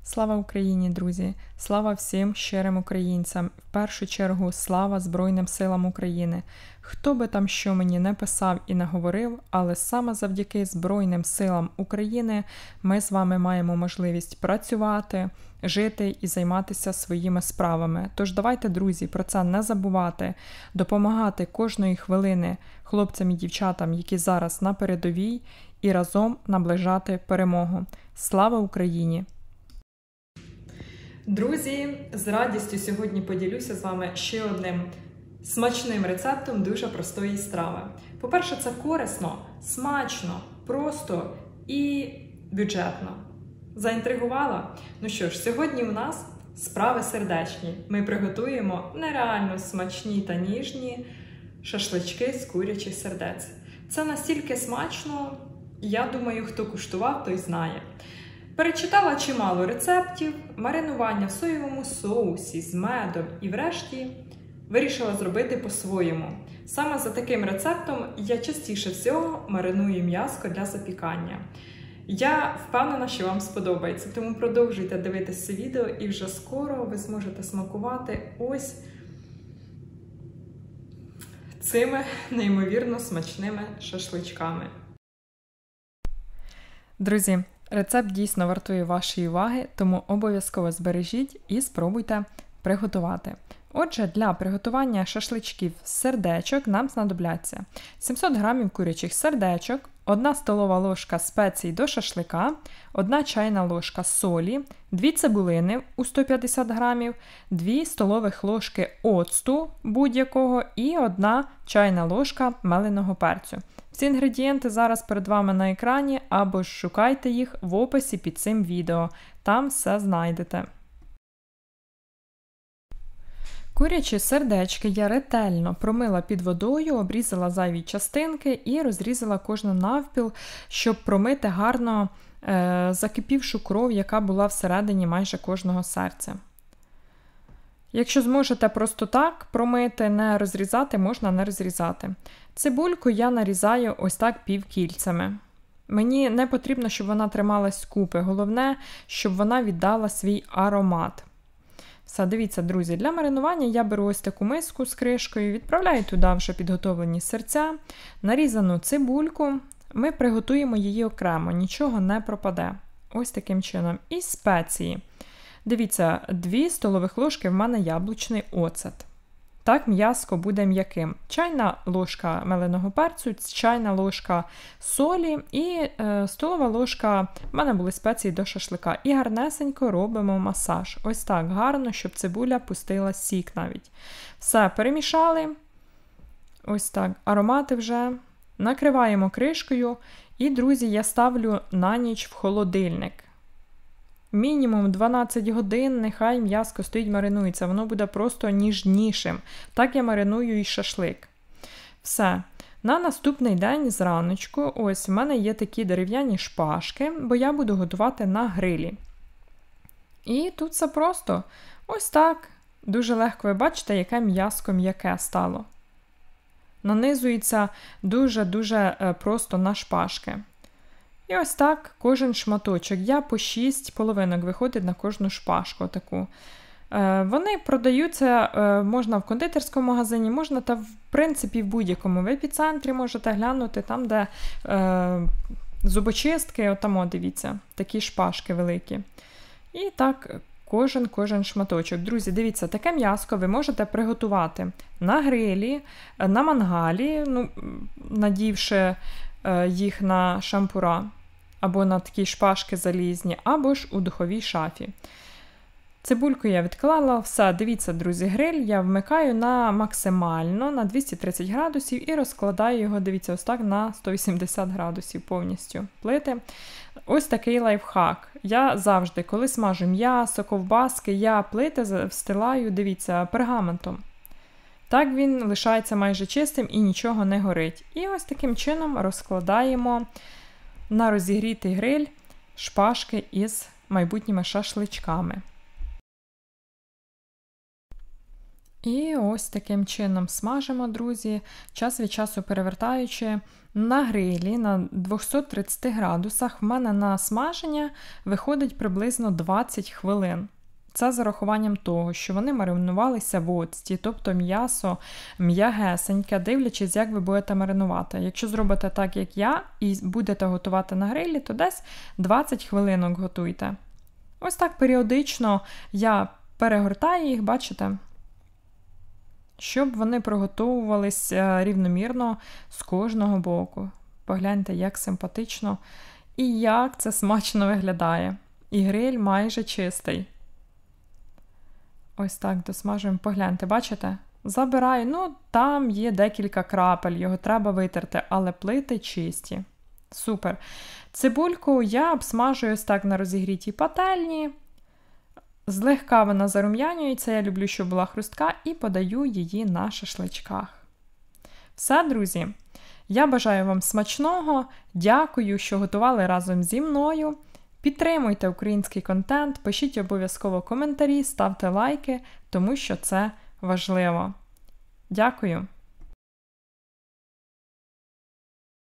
Слава Україні, друзі! Слава всім щирим українцям! В першу чергу слава Збройним силам України! Хто би там що мені не писав і не говорив, але саме завдяки Збройним силам України ми з вами маємо можливість працювати, жити і займатися своїми справами. Тож давайте, друзі, про це не забувати, допомагати кожної хвилини хлопцям і дівчатам, які зараз на передовій, і разом наближати перемогу. Слава Україні! Друзі, з радістю сьогодні поділюся з вами ще одним смачним рецептом дуже простої страви. По-перше, це корисно, смачно, просто і бюджетно. Заінтригувала? Ну що ж, сьогодні у нас справи сердечні. Ми приготуємо нереально смачні та ніжні шашлички з курячих сердець. Це настільки смачно, я думаю, хто куштував, той знає. Перечитала чимало рецептів, маринування в соєвому соусі з медом і врешті вирішила зробити по-своєму. Саме за таким рецептом я частіше всього мариную м'ясо для запікання. Я впевнена, що вам сподобається, тому продовжуйте дивитися це відео і вже скоро ви зможете смакувати ось цими неймовірно смачними шашличками. Друзі, рецепт дійсно вартує вашої уваги, тому обов'язково збережіть і спробуйте приготувати. Отже, для приготування шашличків з сердечок нам знадобляться 700 г курячих сердечок, 1 столова ложка спецій до шашлика, 1 чайна ложка солі, 2 цибулини у 150 г, 2 столових ложки оцту будь-якого і 1 чайна ложка меленого перцю. Всі інгредієнти зараз перед вами на екрані, або ж шукайте їх в описі під цим відео. Там все знайдете. Курячі сердечки я ретельно промила під водою, обрізала зайві частинки і розрізала кожну навпіл, щоб промити гарно закипівшу кров, яка була всередині майже кожного серця. Якщо зможете просто так промити, не розрізати, можна не розрізати. Цибульку я нарізаю ось так півкільцями. Мені не потрібно, щоб вона трималась купи. Головне, щоб вона віддала свій аромат. Все, дивіться, друзі, для маринування я беру ось таку миску з кришкою, відправляю туди вже підготовлені серця, нарізану цибульку. Ми приготуємо її окремо, нічого не пропаде. Ось таким чином. І спеції. Дивіться, 2 столових ложки в мене яблучний оцет. Так м'яско буде м'яким. Чайна ложка меленого перцю, чайна ложка солі і столова ложка, в мене були спеції до шашлика. І гарнесенько робимо масаж. Ось так гарно, щоб цибуля пустила сік навіть. Все, перемішали. Ось так, аромати вже. Накриваємо кришкою. І, друзі, я ставлю на ніч в холодильник. Мінімум 12 годин, нехай м'яско стоїть, маринується, воно буде просто ніжнішим. Так я мариную і шашлик. Все. На наступний день зраночку, ось в мене є такі дерев'яні шпажки, бо я буду готувати на грилі. І тут все просто. Ось так. Дуже легко ви бачите, яке м'яско м'яке стало. Нанизується дуже-дуже просто на шпажки. І ось так кожен шматочок. Я по 6 половинок виходить на кожну шпажку таку. Вони продаються, можна в кондитерському магазині, можна та в принципі в будь-якому. В епіцентрі можете глянути, там де зубочистки, отамо, дивіться, такі шпажки великі. І так кожен шматочок. Друзі, дивіться, таке м'яско ви можете приготувати на грилі, на мангалі, надівши їх на шампура, або на такі шпажки залізні, або ж у духовій шафі. Цибульку я відклала, все, дивіться, друзі, гриль я вмикаю на максимально, на 230 градусів і розкладаю його, дивіться, ось так на 180 градусів повністю плити. Ось такий лайфхак. Я завжди, коли смажу м'ясо, ковбаски, я плити встилаю, дивіться, пергаментом. Так він лишається майже чистим і нічого не горить. І ось таким чином розкладаємо на розігрітий гриль шпажки із майбутніми шашличками. І ось таким чином смажимо, друзі, час від часу перевертаючи на грилі на 230 градусах. В мене на смаження виходить приблизно 20 хвилин. Це з урахуванням того, що вони маринувалися в оцті, тобто м'ясо м'ягесеньке, дивлячись, як ви будете маринувати. Якщо зробите так, як я, і будете готувати на грилі, то десь 20 хвилинок готуйте. Ось так періодично я перегортаю їх, бачите? Щоб вони приготовувалися рівномірно з кожного боку. Погляньте, як симпатично і як це смачно виглядає. І гриль майже чистий. Ось так досмажуємо. Погляньте, бачите? Забираю, там є декілька крапель, його треба витерти, але плити чисті. Супер. Цибульку я обсмажую ось так на розігрітій пательні. Злегка вона зарум'янюється, я люблю, щоб була хрустка, і подаю її на шашличках. Все, друзі, я бажаю вам смачного, дякую, що готували разом зі мною. Підтримуйте український контент, пишіть обов'язково коментарі, ставте лайки, тому що це важливо. Дякую!